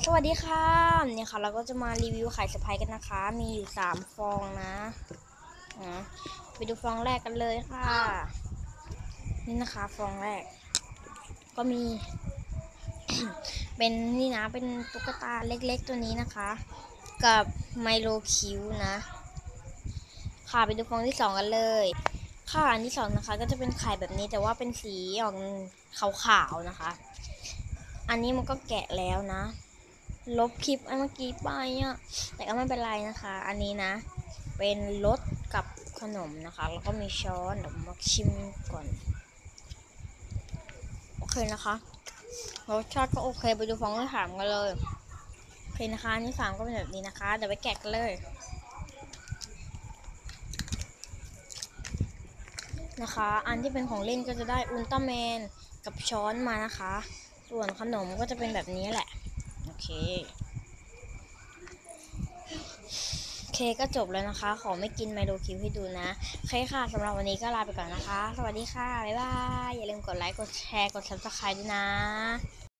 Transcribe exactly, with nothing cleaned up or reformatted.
สวัสดีค่ะเนี่ยค่ะเราก็จะมารีวิวไข่สะพายกันนะคะมีอยู่สามฟองนะนะไปดูฟองแรกกันเลยค่ะนี่นะคะฟองแรกก็มี เป็นนี่นะเป็นตุ๊กตาเล็กๆตัวนี้นะคะกับไมโลคิวนะค่ะไปดูฟองที่สองกันเลยค่ะอันที่สองนะคะก็จะเป็นไข่แบบนี้แต่ว่าเป็นสีออกขาวๆนะคะอันนี้มันก็แกะแล้วนะลบคลิปอันเมื่อกี้ไปอ่ะแต่ก็ไม่เป็นไรนะคะอันนี้นะเป็นรสกับขนมนะคะแล้วก็มีช้อนเดี๋ยวมาชิมก่อนโอเคนะคะรสชาติก็โอเคไปดูฟองที่สามกันเลยโอเคนะคะอันที่สามก็เป็นแบบนี้นะคะเดี๋ยวไปแกะกันเลยนะคะอันที่เป็นของเล่นก็จะได้อุลตร้าแมนกับช้อนมานะคะส่วนขนมก็จะเป็นแบบนี้แหละโอเคโอเคก็จบแล้วนะคะขอไม่กินไมโลคิวให้ดูนะโอเคค่ะสำหรับวันนี้ก็ลาไปก่อนนะคะสวัสดีค่ะบ๊ายบายอย่าลืมกดไลค์กดแชร์กดซับสไครบ์ด้วยนะ